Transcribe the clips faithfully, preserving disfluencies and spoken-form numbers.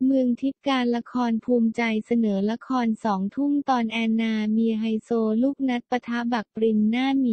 เมืองทิพย์การละครภูมิใจเสนอละครสองทุ่มตอนแอนนาเมียไฮโซลูกนัดปะทะบักปรินหน้าหมี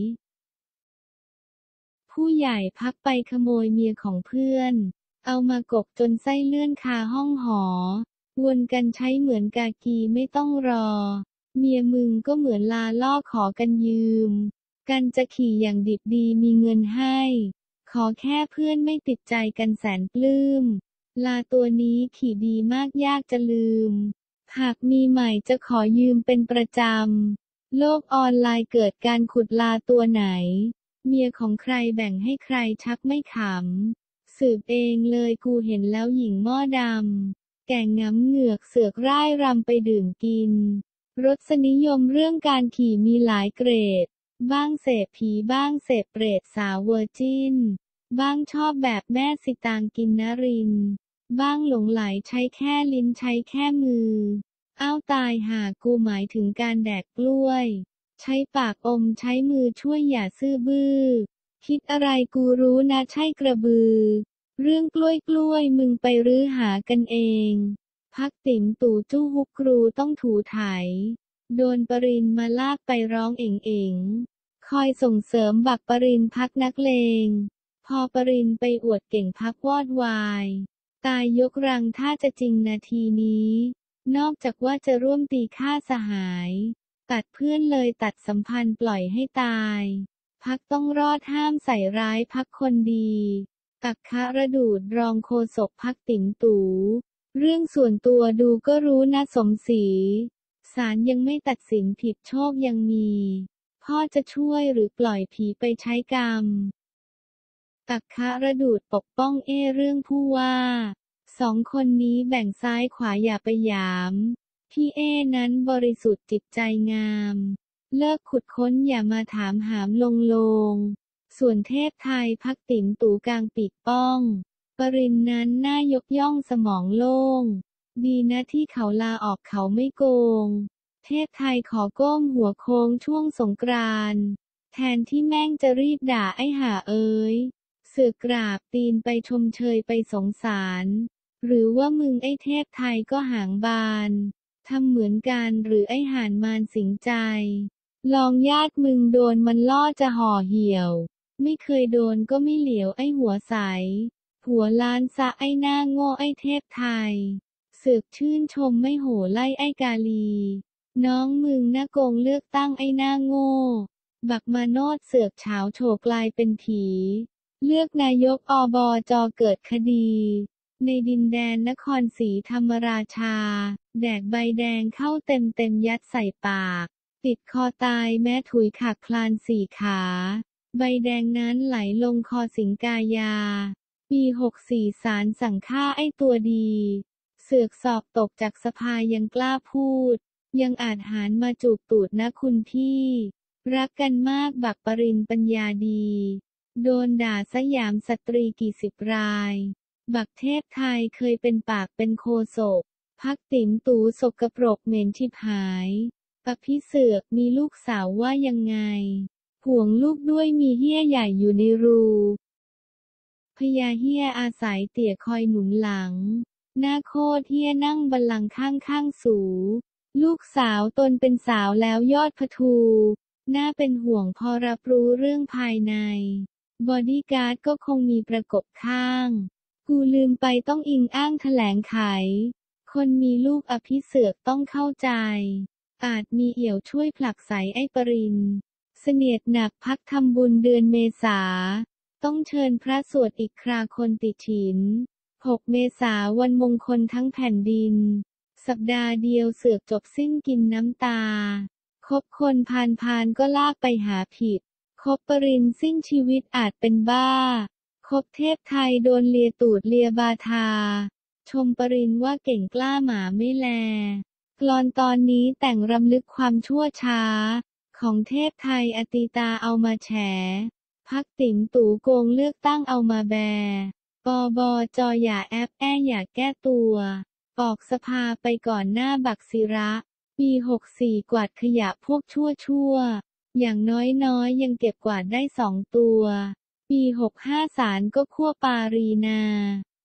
ผู้ใหญ่พักไปขโมยเมียของเพื่อน เอามากกจนไส้เลื่อนคาห้องหอ วนกันใช้เหมือนกากีไม่ต้องรอ เมียมึงก็เหมือนลาล่อขอกันยืม กันจะขี่อย่างดิบดีมีเงินให้ ขอแค่เพื่อนไม่ติดใจกันแสนปลื้ม ลาตัวนี้ขี่ดีมากยากจะลืม หากมีใหม่จะขอยืมเป็นประจำ โลกออนไลน์เกิดการขุดลาตัวไหน เมียของใครแบ่งให้ใครชักไม่ขำ สืบเองเลยกูเห็นแล้วหญิงหม้อดำ แก่งง้ำเหงือกเสือกร่ายรำไปดื่มกิน รสนิยมเรื่องการขี่มีหลายเกรด บ้างเสพผีบ้างเสพเปรตสาวเวอร์จิน บ้างชอบแบบแม่สิตางกินนรินทร์บ้างหลงไหลใช้แค่ลิ้นใช้แค่มือ อ้าวตายห่ากูหมายถึงการแดกกล้วย ใช้ปากอมใช้มือช่วยอย่าซื่อบื้อ คิดอะไรกูรู้นะใช่กระบือ เรื่องกล้วยกล้วยมึงไปรื้อหากันเอง พักติ๋มตู่จู้ฮุกครูต้องถูไถ โดนปรินมาลากไปร้องเอ๋งเอ๋ง คอยส่งเสริมบักปรินพักนักเลง พอปรินไปอวดเก่งพักวอดวาย ตายยกรังถ้าจะจริงนาทีนี้ นอกจากว่าจะร่วมตีฆ่าสหาย ตัดเพื่อนเลยตัดสัมพันธ์ปล่อยให้ตาย พักต้องรอดห้ามใส่ร้ายพักคนดีอักขระดูดรองโฆษกพักติ๋มตู่เรื่องส่วนตัวดูก็รู้นะสมศรีศาลยังไม่ตัดสินผิดโชคยังมี พ่อจะช่วยหรือปล่อยผีไปใช้กรรม อักขระดูดปกป้องเอเรื่องผู้ว่า สองคนนี้แบ่งซ้ายขวาอย่าไปหยาม พี่เอนั้นบริสุทธิ์จิตใจงาม เลิกขุดค้นอย่ามาถามหามลงโลง ส่วนเทพไทยพักติ๋มตู่กลางปีกป้อง ปรินนั้นน่ายกย่องสมองโล่ง ดีนะที่เขาลาออกเขาไม่โกง เทพไทยขอก้มหัวโค้งช่วงสงกรานต์แทนที่แม่งจะรีบด่าไอ้ห่าเอ้ยเสือกกราบตีนไปชมเชยไปสงสาร หรือว่ามึงไอ้เทพไทยก็หางบานทำเหมือนกันหรือไอ้ห่านมารสิงใจ ลองญาติมึงโดนมันล่อจะห่อเหี่ยว ไม่เคยโดนก็ไม่เหลียวไอ้หัวใส หัวล้านซะไอ้หน้าโง่ไอ้เทพไทย เสือกชื่นชมไม่โห่ไล่ไอ้กาลี น้องมึงน่าโกงเลือกตั้งไอ้หน้าโง่ บักมาโนดเสือกเฉาโฉกกลายเป็นผี เลือกนายกอบจเกิดคดี ในดินแดนนครศรีธรรมราชา แดกใบแดงเข้าเต็มเต็มยัดใส่ปาก ติดคอตายแม้ถุยขากคลานสี่ขา ใบแดงนั้นไหลลงคอสิงกายา ปีหกสี่ศาลสั่งฆ่าไอ้ตัวดี เสือกสอบตกจากสภายังกล้าพูด ยังอาจหารมาจูบตูดนะคุณพี่ รักกันมากบักปรินปัญญาดี โดนด่าสยามสตรีกี่สิบราย บักเทพไทยเคยเป็นปากเป็นโคศก พักติ๋มตู่สกปรกเหม็นชิบหายอภิเสือกมีลูกสาวว่ายังไง ห่วงลูกด้วยมีเหี้ยใหญ่อยู่ในรูพญาเหี้ยอาศัยเตี่ยคอยหนุนหลัง หน้าโคตรเหี้ยนั่งบัลลังก์ข้างข้างสูลูกสาวตนเป็นสาวแล้วยอดพะทูน่าเป็นห่วงพอรับรู้เรื่องภายในบอดี้การ์ดก็คงมีประกบข้างกูลืมไปต้องอิงอ้างแถลงไขคนมีลูกอภิเษกต้องเข้าใจอาจมีเอี่ยวช่วยผลักไสไอ้ปรินเสนียดหนักพักทำบุญเดือนเมษาต้องเชิญพระสวดอีกคราคนติฉินหกเมษาวันมงคลทั้งแผ่นดินสัปดาห์เดียวเสือกจบสิ้นกินน้ำตาคบคนพาลพาลก็ลากไปหาผิดคบปรินสิ้นชีวิตอาจเป็นบ้าคบเทพไทยโดนเลียตูดเลียบาทาชมปรินว่าเก่งกล้าหมาไม่แลกลอนตอนนี้แต่งรำลึกความชั่วช้าของเทพไทยอติตาเอามาแฉพักติ๋มตู่โกงเลือกตั้งเอามาแบปบจอย่าแอบแออย่าแก้ตัวออกสภาไปก่อนหน้าบักศิระปีหกสี่กวาดขยะพวกชั่วชั่วอย่างน้อยๆยังเก็บกวาดได้สองตัวปีหกห้าศาลก็คั่วปารีนา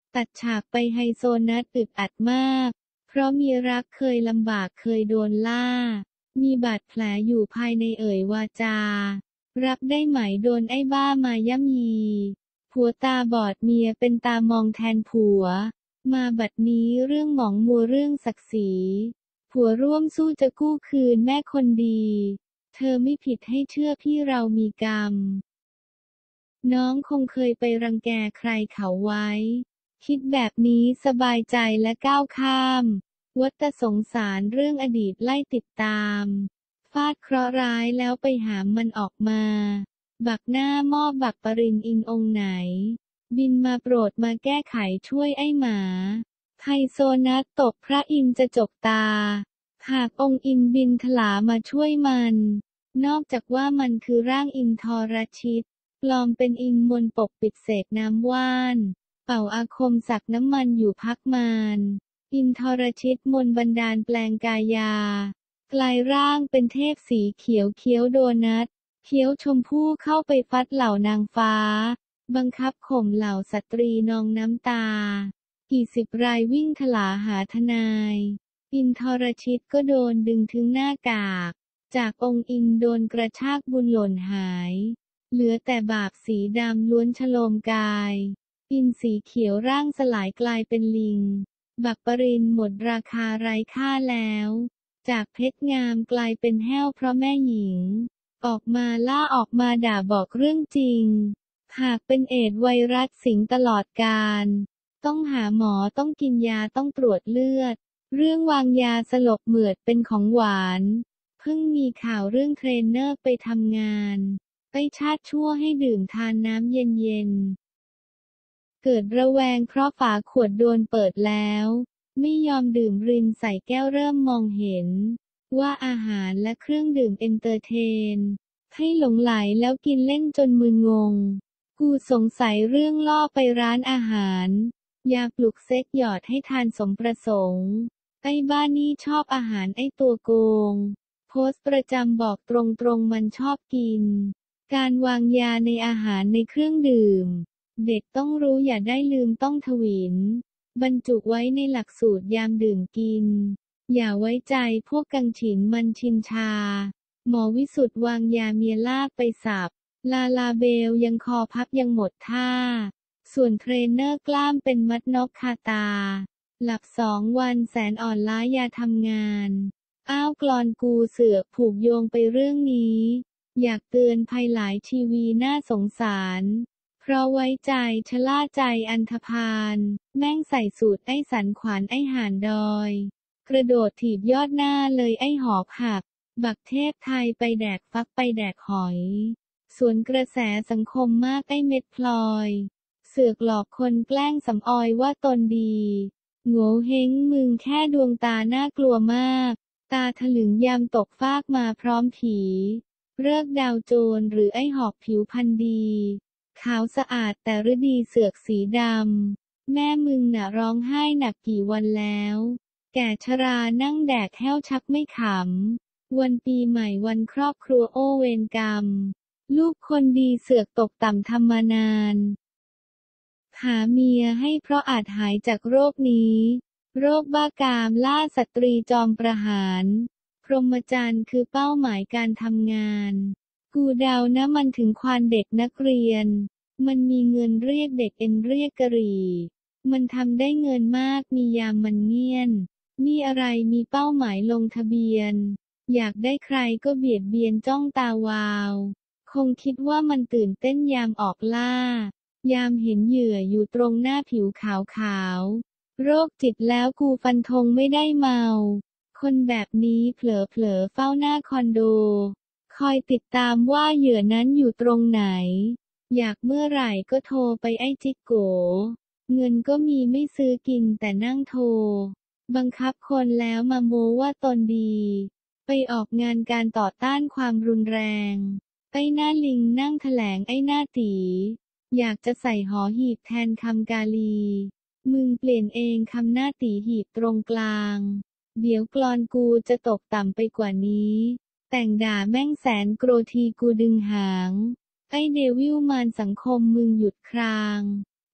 ตัดฉากไปไฮโซนัทอึดอัดมาก เพราะมีรักเคยลำบากเคยโดนล่า มีบาดแผลอยู่ภายในเอ่ยวาจา รับได้ไหมโดนไอ้บ้ามาย่ำยี ผัวตาบอดเมียเป็นตามองแทนผัว มาบัดนี้เรื่องหมองมัวเรื่องศักดิ์ศรี ผัวร่วมสู้จะกู้คืนแม่คนดี เธอไม่ผิดให้เชื่อพี่เรามีกรรม น้องคงเคยไปรังแกใครเขาไว้ คิดแบบนี้สบายใจและก้าวข้าม วัฏสงสารเรื่องอดีตไล่ติดตาม ฟาดเคราะห์ร้ายแล้วไปหามมันออกมา บักหน้าหม้อบักปรินอินองค์ไหน บินมาโปรดมาแก้ไขช่วยไอ้หมา ไฮโซนัทตบพระอินทร์จะจกตา หากองค์อินบินถลามาช่วยมัน นอกจากว่ามันคือร่างอินทรชิต ปลอมเป็นอินมนต์ปกปิดเสกน้ำว่าน เป่าอาคมสักน้ำมันอยู่พักมานอินทรชิตมนต์บันดาลแปลงกายา กลายร่างเป็นเทพสีเขียวเคี้ยวโดนัท เคี้ยวชมพู่เข้าไปฟัดเหล่านางฟ้า บังคับข่มเหล่าสตรีนองน้ำตา กี่สิบรายวิ่งถลาหาทนาย อินทรชิตก็โดนดึงถึงหน้ากาก จากองค์อินโดนกระชากบุญหล่นหาย เหลือแต่บาปสีดำล้วนชโลมกาย อินสีเขียวร่างสลายกลายเป็นลิง บักปรินหมดราคาไร้ค่าแล้ว จากเพชรงามกลายเป็นแห้วเพราะแม่หญิง ออกมาล่าออกมาด่าบอกเรื่องจริง หากเป็นเอดส์ไวรัสสิงตลอดกาล ต้องหาหมอต้องกินยาต้องตรวจเลือด เรื่องวางยาสลบเหมือดเป็นของหวาน เพิ่งมีข่าวเรื่องเทรนเนอร์ไปทำงานไปชาติชั่วให้ดื่มทานน้ำเย็นๆ เกิดระแวงเพราะฝาขวดโดนเปิดแล้ว ไม่ยอมดื่มรินใส่แก้วเริ่มมองเห็น ว่าอาหารและเครื่องดื่มเอนเตอร์เทน ให้หลงไหลแล้วกินเล่นจนมึนงง กูสงสัยเรื่องล่อไปร้านอาหาร ยาปลุกเซ็กหยอดให้ทานสมประสงค์ ไอ้บ้านี่ชอบอาหารไอ้ตัวโกง โพสต์ประจำบอกตรงๆมันชอบกิน การวางยาในอาหารในเครื่องดื่ม เด็กต้องรู้อย่าได้ลืมต้องทวิน บรรจุไว้ในหลักสูตรยามดื่มกิน อย่าไว้ใจพวกกังฉินมันชินชา หมอวิสุทธ์วางยาเมียลากไปสับ ลาลาเบลยังคอพับยังหมดท่า ส่วนเทรนเนอร์กล้ามเป็นมัดนกคาตา หลับสองวันแสนอ่อนล้ายาทำงาน อ้าวกลอนกูเสือกผูกโยงไปเรื่องนี้ อยากเตือนภัยหลายทีวีน่าสงสาร เพราะไว้ใจชะล่าใจอันธพาล แม่งใส่สูตรไอ้สันขวานไอ้ห่านดอย กระโดดถีบยอดหน้าเลยไอ้หอกหัก บักเทพไทยไปแดกฟักไปแดกหอย สวนกระแสสังคมมากไอ้เม็ดพลอย เสือกหลอกคนแกล้งสำออยว่าตนดีโง่เฮงมึงแค่ดวงตาน่ากลัวมาก ตาถลึงยามตกฟากมาพร้อมผีเลิกดาวโจรหรือไอ้หอกผิวพันธุ์ดี ขาวสะอาดแต่ฤดีเสือกสีดำ แม่มึงน่ะร้องไห้หนักกี่วันแล้ว แก่ชรานั่งแดกแห้วชักไม่ขำ วันปีใหม่วันครอบครัวโอเวรกรรม ลูกคนดีเสือกตกต่ำทำมานาน หาเมียให้เพราะอาจหายจากโรคนี้ โรคบ้ากามล่าสตรีจอมประหาร พรหมจรรย์คือเป้าหมายการทำงาน กูเดานะมันถึงควานเด็กนักเรียน มันมีเงินเรียกเด็กเอ็นเรียกกะหรี่ มันทำได้เงินมากมียามมันเงียน มีอะไรมีเป้าหมายลงทะเบียน อยากได้ใครก็เบียดเบียนจ้องตาวาว คงคิดว่ามันตื่นเต้นยามออกล่า ยามเห็นเหยื่ออยู่ตรงหน้าผิวขาวๆ โรคจิตแล้วกูฟันธงไม่ได้เมา คนแบบนี้เผลอๆเฝ้าหน้าคอนโด คอยติดตามว่าเหยื่อนั้นอยู่ตรงไหน อยากเมื่อไหร่ก็โทรไปไอ้จิกโก เงินก็มีไม่ซื้อกินแต่นั่งโทร บังคับคนแล้วมาโม้ว่าตนดี ไปออกงานการต่อต้านความรุนแรงไอ้หน้าลิงนั่งแถลงไอ้หน้าตีอยากจะใส่หอหีบแทนคำกาลี มึงเปลี่ยนเองคำหน้าตีหีบตรงกลาง เดี๋ยวกลอนกูจะตกต่ำไปกว่านี้ แต่งด่าแม่งแสนโกรธทีกูดึงหาง ไอ้เดวิลมารสังคมมึงหยุดคราง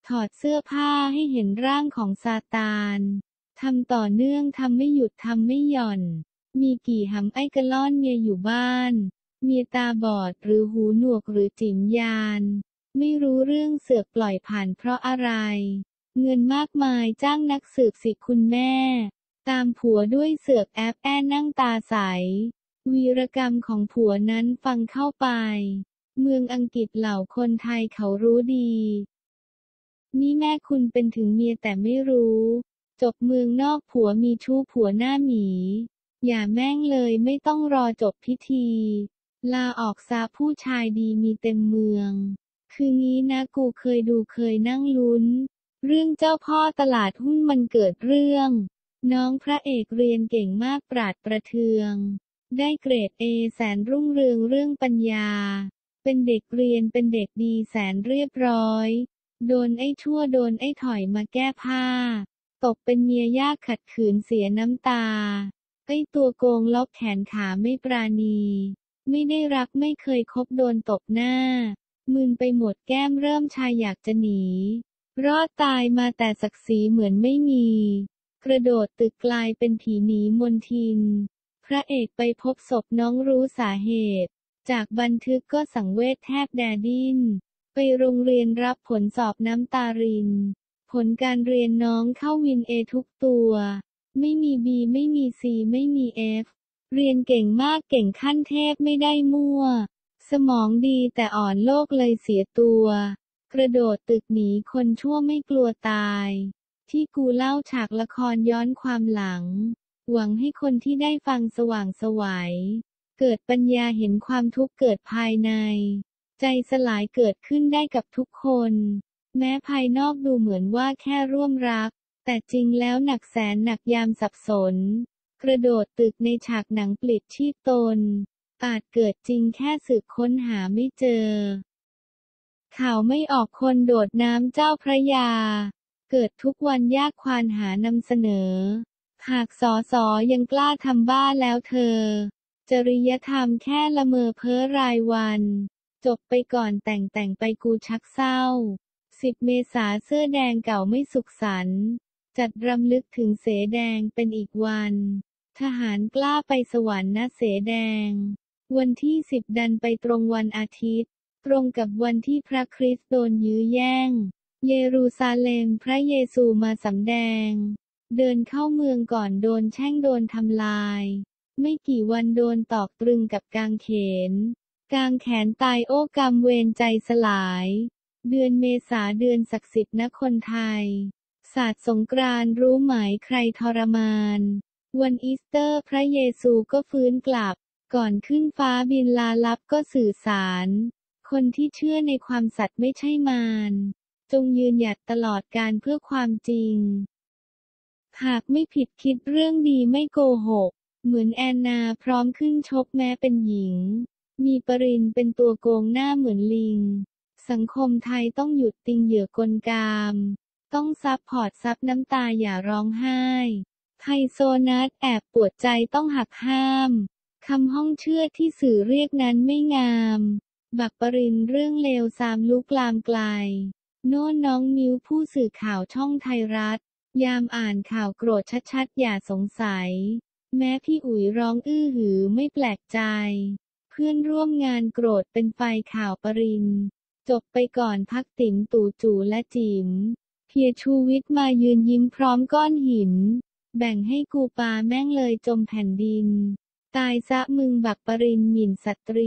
ถอดเสื้อผ้าให้เห็นร่างของซาตานทำต่อเนื่องทำไม่หยุดทำไม่หย่อน มีกี่หำไอ้กะล่อนเมียอยู่บ้านเมียตาบอดหรือหูหนวกหรือจิ๋มยานไม่รู้เรื่องเสือกปล่อยผ่านเพราะอะไร เงินมากมายจ้างนักสืบสิคุณแม่ ตามผัวด้วยเสือกแอบแอนนั่งตาใส วีรกรรมของผัวนั้นฟังเข้าไป เมืองอังกฤษเหล่าคนไทยเขารู้ดี นี่แม่คุณเป็นถึงเมียแต่ไม่รู้ จบเมืองนอกผัวมีชู้ผัวหน้าหมี อย่าแม่งเลยไม่ต้องรอจบพิธี ลาออกซะผู้ชายดีมีเต็มเมือง คืองี้นะกูเคยดูเคยนั่งลุ้น เรื่องเจ้าพ่อตลาดหุ้นมันเกิดเรื่อง น้องพระเอกเรียนเก่งมากปราดประเทือง ได้เกรดเอแสนรุ่งเรืองเรื่องปัญญา เป็นเด็กเรียนเป็นเด็กดีแสนเรียบร้อย โดนไอ้ชั่วโดนไอ้ถอยมาแก้ผ้า ตกเป็นเมียยากขัดขืนเสียน้ำตา ไอ้ตัวโกงล็อกแขนขาไม่ปราณี ไม่ได้รักไม่เคยคบโดนตบหน้า มึนไปหมดแก้มเริ่มชายอยากจะหนี รอดตายมาแต่ศักดิ์ศรีเหมือนไม่มี กระโดดตึกกลายเป็นผีหนีมนทิน พระเอกไปพบศพน้องรู้สาเหตุ จากบันทึกก็สังเวชแทบแดดิ้น ไปโรงเรียนรับผลสอบน้ำตาริน ผลการเรียนน้องเข้าวินเอทุกตัว ไม่มีบีไม่มีซีไม่มีเอฟ เรียนเก่งมากเก่งขั้นเทพไม่ได้มั่ว สมองดีแต่อ่อนโลกเลยเสียตัว กระโดดตึกหนีคนชั่วไม่กลัวตาย ที่กูเล่าฉากละครย้อนความหลัง หวังให้คนที่ได้ฟังสว่างไสว เกิดปัญญาเห็นความทุกข์เกิดภายใน ใจสลายเกิดขึ้นได้กับทุกคน แม้ภายนอกดูเหมือนว่าแค่ร่วมรัก แต่จริงแล้วหนักแสนหนักยามสับสน กระโดดตึกในฉากหนังปลิดชีพตน อาจเกิดจริงแค่สืบค้นหาไม่เจอ ข่าวไม่ออกคนโดดน้ำเจ้าพระยา เกิดทุกวันยากควานหานำเสนอ หากสอสอยังกล้าทำบ้าแล้วเธอ จริยธรรมแค่ละเมอเพ้อรายวัน จบไปก่อนแต่งแต่งไปกูชักเศร้า สิบ เมษาเสื้อแดงเก่าไม่สุขสันต์ จัดรำลึกถึงเสแดงเป็นอีกวัน ทหารกล้าไปสวรรค์นะเสแดง วันที่สิบดันไปตรงวันอาทิตย์ ตรงกับวันที่พระคริสต์โดนยื้อแย่ง เยรูซาเล็มพระเยซูมาสำแดง เดินเข้าเมืองก่อนโดนแช่งโดนทำลาย ไม่กี่วันโดนตอกตรึงกับกางเขน กางแขนตายโอ้กรรมเวรใจสลาย เดือนเมษาเดือนศักดิ์สิทธิ์นะคนไทย ศาสตร์สงกรานต์รู้ไหมใครทรมาน วันอีสเตอร์พระเยซูก็ฟื้นกลับ ก่อนขึ้นฟ้าบินลาลับก็สื่อสาร คนที่เชื่อในความสัตย์ไม่ใช่มารจงยืนหยัดตลอดกาลเพื่อความจริง หากไม่ผิดคิดเรื่องดีไม่โกหก เหมือนแอนนาพร้อมขึ้นชกแม้เป็นหญิง มีปริญเป็นตัวโกงหน้าเหมือนลิง สังคมไทยต้องหยุดติงเหยื่อกลกาม ต้องซับพอร์ตซับน้ำตาอย่าร้องไห้ ไฮโซนัทแอบปวดใจต้องหักห้าม คำห้องเชื่อที่สื่อเรียกนั้นไม่งาม บักปริญเรื่องเลวซามลุกลามไกล โน่นน้องมิ้วผู้สื่อข่าวช่องไทยรัฐ ยามอ่านข่าวโกรธชัดๆอย่าสงสัย แม้พี่อุ๋ยร้องอื้อหือไม่แปลกใจ เพื่อนร่วมงานโกรธเป็นไฟข่าวปริญจบไปก่อนพักติ๋มตู่จู่และจิ๋มเพียชูวิทย์มายืนยิ้มพร้อมก้อนหิน แบ่งให้กูปาแม่งเลยจมแผ่นดิน ตายซะมึงบักปริญหมิ่นสตรี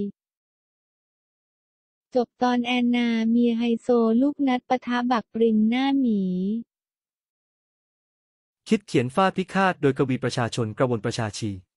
จบตอนแอนนาเมียไฮโซลูกนัดปะทะบักปริญหน้าหมีคิดเขียนฟาดพิฆาตโดยกวีประชาชนกระวนประชาชี